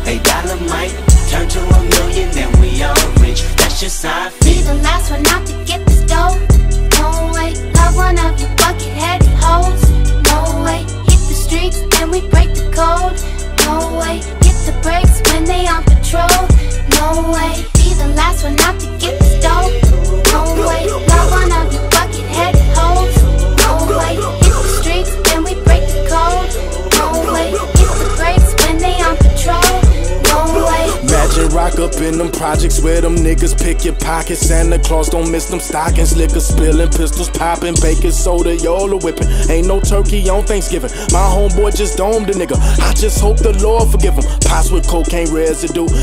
They Dolomite, turn to a million, then we all rich. That's just how I feel. Be the last one out to get this dough. No way, love one of you bucket-headed hoes. No way, hit the streets and we break the code. No way, hit the brakes when they on patrol. No way, be the last one out to get this dough. No way, love one of you bucket-headed hoes. No way, hit the streets and we break the code. No way, hit the brakes when they on patrol. No way. Imagine rock up in them projects where them niggas pick your pockets. Santa Claus don't miss them stockings. Liquor spilling, pistols popping, baking soda, Yola whipping. Ain't no turkey on Thanksgiving. My homeboy just domed a nigga. I just hope the Lord forgive him. Pots with cocaine residue.